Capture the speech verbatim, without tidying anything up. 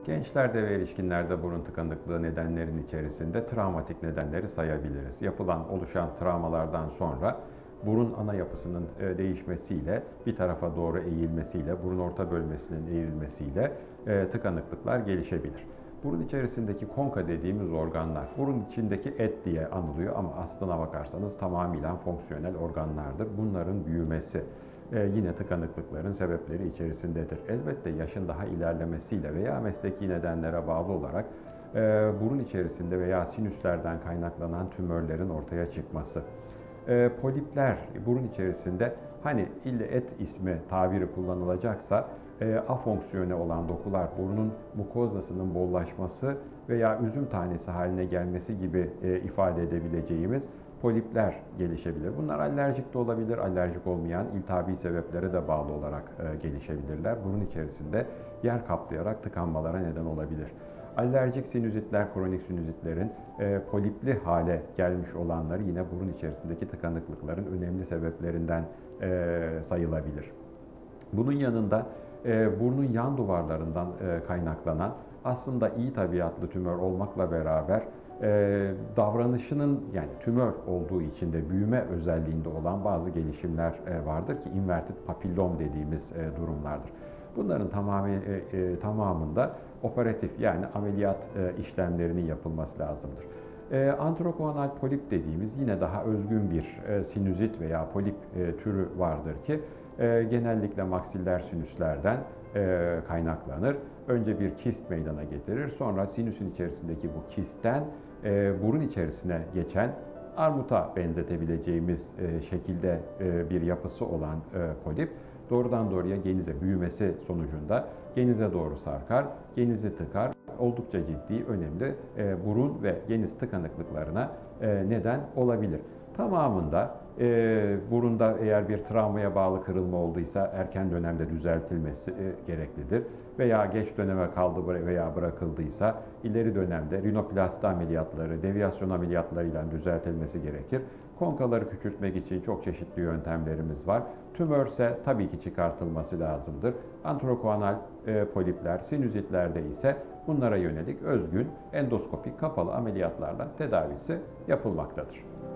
Gençlerde ve erişkinlerde burun tıkanıklığı nedenlerin içerisinde travmatik nedenleri sayabiliriz. Yapılan, oluşan travmalardan sonra burun ana yapısının e, değişmesiyle, bir tarafa doğru eğilmesiyle, burun orta bölmesinin eğrilmesiyle e, tıkanıklıklar gelişebilir. Burun içerisindeki konka dediğimiz organlar, burun içindeki et diye anılıyor ama aslına bakarsanız tamamıyla fonksiyonel organlardır. Bunların büyümesi e, yine tıkanıklıkların sebepleri içerisindedir. Elbette yaşın daha ilerlemesiyle veya mesleki nedenlere bağlı olarak e, burun içerisinde veya sinüslerden kaynaklanan tümörlerin ortaya çıkması. E, polipler burun içerisinde, hani ille et ismi tabiri kullanılacaksa, e, afonksiyone olan dokular, burnun mukozasının bollaşması veya üzüm tanesi haline gelmesi gibi e, ifade edebileceğimiz polipler gelişebilir. Bunlar alerjik de olabilir, alerjik olmayan iltihabi sebeplere de bağlı olarak e, gelişebilirler. Burun içerisinde yer kaplayarak tıkanmalara neden olabilir. Alerjik sinüzitler, kronik sinüzitlerin e, polipli hale gelmiş olanları yine burun içerisindeki tıkanıklıkların önemli sebeplerinden e, sayılabilir. Bunun yanında e, burnun yan duvarlarından e, kaynaklanan, aslında iyi tabiatlı tümör olmakla beraber e, davranışının, yani tümör olduğu için de büyüme özelliğinde olan bazı gelişimler e, vardır ki inverted papillom dediğimiz e, durumlardır. Bunların tamamı, e, e, tamamında operatif, yani ameliyat e, işlemlerinin yapılması lazımdır. E, antrokoanal polip dediğimiz yine daha özgün bir e, sinüzit veya polip e, türü vardır ki e, genellikle maksiller sinüslerden e, kaynaklanır. Önce bir kist meydana getirir, sonra sinüsün içerisindeki bu kistten e, burun içerisine geçen, armuta benzetebileceğimiz e, şekilde e, bir yapısı olan e, polip doğrudan doğruya genize büyümesi sonucunda genize doğru sarkar, genizi tıkar. Oldukça ciddi, önemli e, burun ve geniz tıkanıklıklarına e, neden olabilir. Tamamında e, burunda eğer bir travmaya bağlı kırılma olduysa erken dönemde düzeltilmesi e, gereklidir. Veya geç döneme kaldı veya bırakıldıysa ileri dönemde rinoplasti ameliyatları, deviyasyon ameliyatlarıyla düzeltilmesi gerekir. Konkaları küçültmek için çok çeşitli yöntemlerimiz var. Tümörse tabii ki çıkartılması lazımdır. Antrokoanal e, polipler, sinüzitlerde ise bunlara yönelik özgün endoskopik kapalı ameliyatlarla tedavisi yapılmaktadır.